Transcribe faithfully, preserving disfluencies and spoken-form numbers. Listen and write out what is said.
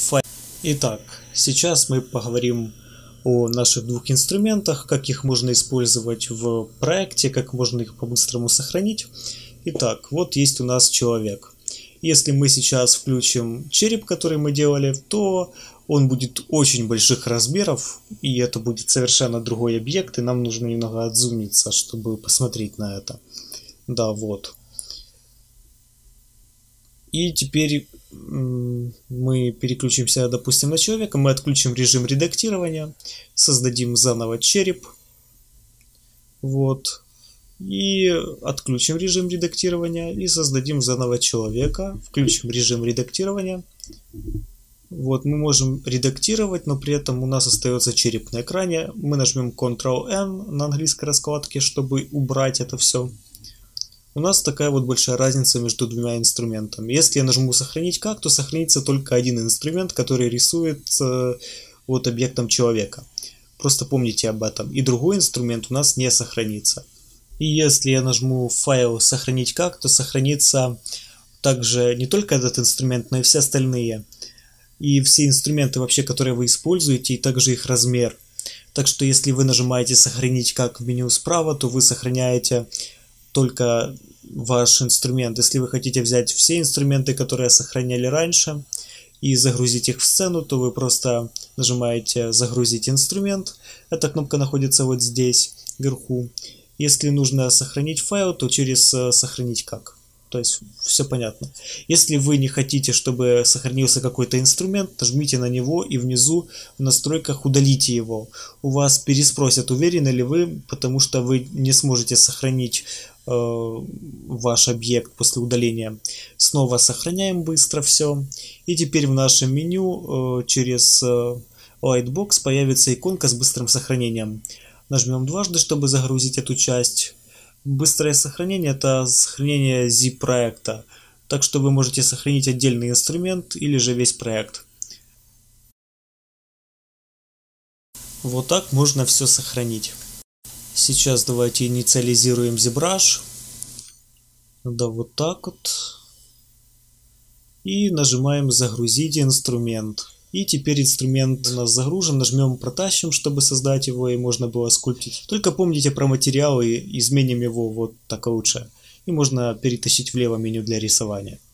файл. Итак, сейчас мы поговорим о наших двух инструментах, как их можно использовать в проекте, как можно их по-быстрому сохранить. Итак, вот есть у нас человек. Если мы сейчас включим череп, который мы делали, то он будет очень больших размеров, и это будет совершенно другой объект, и нам нужно немного отзумиться, чтобы посмотреть на это. Да, вот. И теперь мы переключимся, допустим, на человека, мы отключим режим редактирования, создадим заново череп, вот, и отключим режим редактирования и создадим заново человека, включим режим редактирования. Вот, мы можем редактировать, но при этом у нас остается череп на экране. Мы нажмем контрол эн на английской раскладке, чтобы убрать это все. У нас такая вот большая разница между двумя инструментами. Если я нажму сохранить как, то сохранится только один инструмент, который рисует э, вот объектом человека. Просто помните об этом. И другой инструмент у нас не сохранится. И если я нажму файл сохранить как, то сохранится также не только этот инструмент, но и все остальные. И все инструменты вообще, которые вы используете, и также их размер. Так что если вы нажимаете сохранить как в меню справа, то вы сохраняете только ваш инструмент. Если вы хотите взять все инструменты, которые сохраняли раньше, и загрузить их в сцену, то вы просто нажимаете «Загрузить инструмент». Эта кнопка находится вот здесь, вверху. Если нужно сохранить файл, то через «Сохранить как». То есть все понятно. Если вы не хотите, чтобы сохранился какой-то инструмент, нажмите на него и внизу в настройках удалите его. У вас переспросят, уверены ли вы, потому что вы не сможете сохранить э, ваш объект после удаления. Снова сохраняем быстро все. И теперь в нашем меню э, через э, Lightbox появится иконка с быстрым сохранением. Нажмем дважды, чтобы загрузить эту часть. Быстрое сохранение — это сохранение zip проекта, так что вы можете сохранить отдельный инструмент или же весь проект. Вот так можно все сохранить. Сейчас давайте инициализируем ZBrush. Да, вот так вот. И нажимаем «Загрузить инструмент». И теперь инструмент у нас загружен, нажмем «Протащим», чтобы создать его и можно было скульптить. Только помните про материалы, изменим его вот так лучше. И можно перетащить влево меню для рисования.